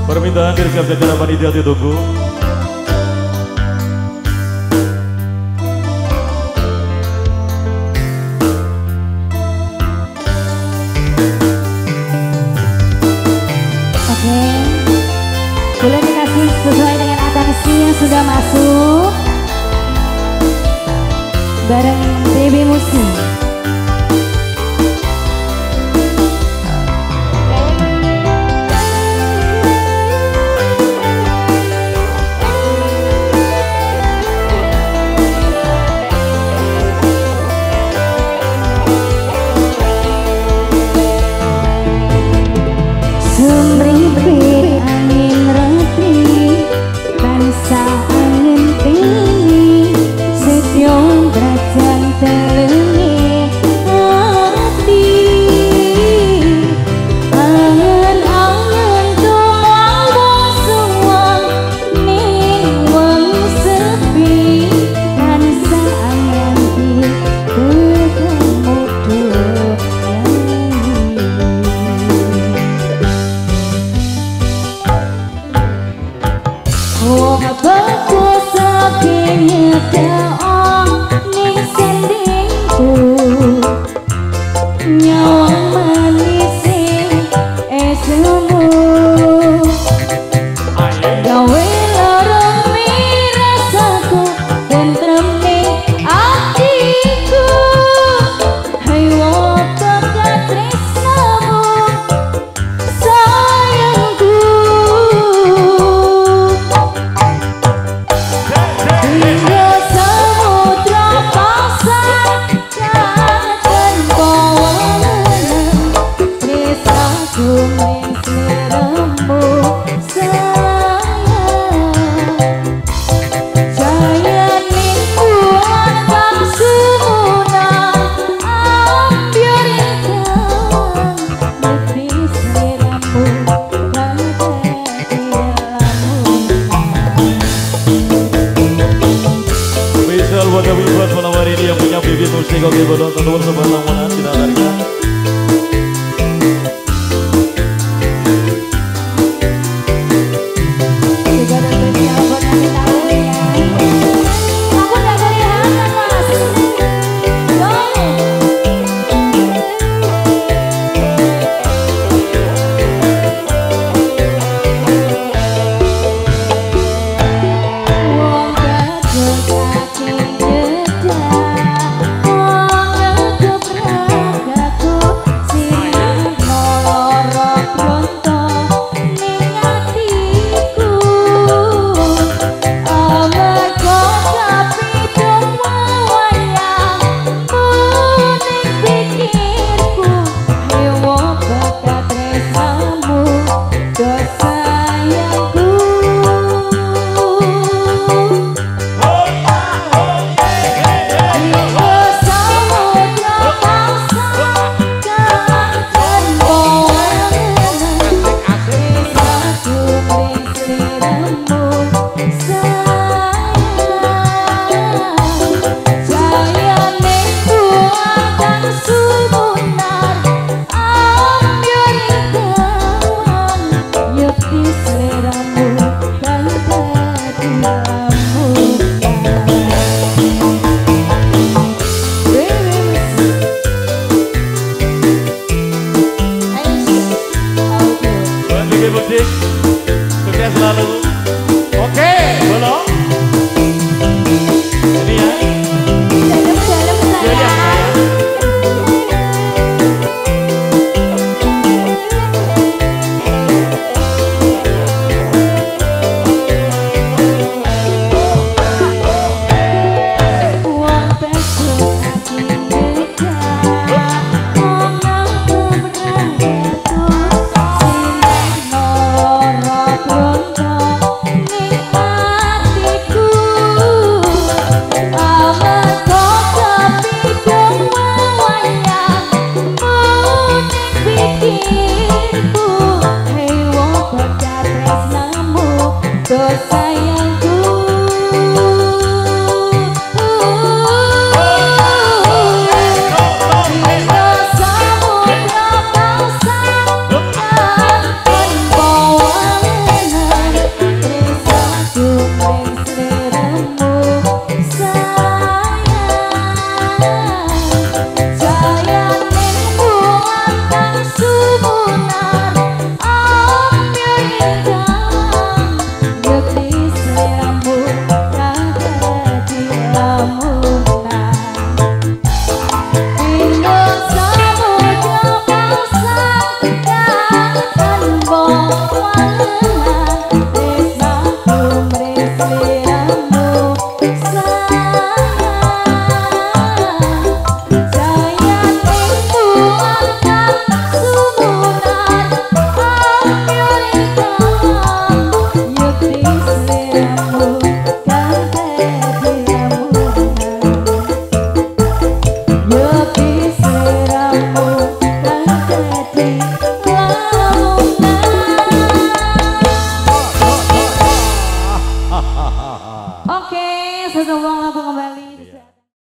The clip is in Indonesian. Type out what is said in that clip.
Permintaan dari siap jajaran panitia ditunggu. Oke, boleh dikasih sesuai dengan atensi yang sudah masuk bareng Baby Musik. Semripit angin reti, tansa angin tinggi, setyo drajan telengi hati. Angen-angen tuang suwang ning wong sepi, tansa angen ketemu wong bagus saking daong ning sendingku, nyawang manis esmu gawe lorong rasaku tentrem ning atiku. Hai wong bakat tresnamu sayangku, hingga samudra pasang dan bawalan tresnaku ning sliramu sayang. Jaya ning bulan kang sumunan ambyurikan lebih sliramu kang Spesial buat kami buat malam hari ini yang punya Baby Musik. Oke, boleh teman-teman sebelah lamunan kita tarikan. juga ada spesial buat nanti tahu ya. Aku gak kelihatan mas. Wong bagus saking dedak, wong kebragaku sinar noloro pronto ning atiku. Amarga kapidung wayangmu ning pikirku, ayo wong bakat tresnamu do sayangku. Hingga samudra pasang dan bawalan tresnaku ning sliramu sayang. Jaya ning bulan kang sumunar ambyurikan yekti sliramu kang dadi lamunan. Buat Baby Musik, sukses selalu. Oke, boleh. Ini ya. Dalam-dalam Ya, ya, sayang. Wong bagus saking dedak, wong kebragaku sinar noloro pronto Oke, satu lagu kembali.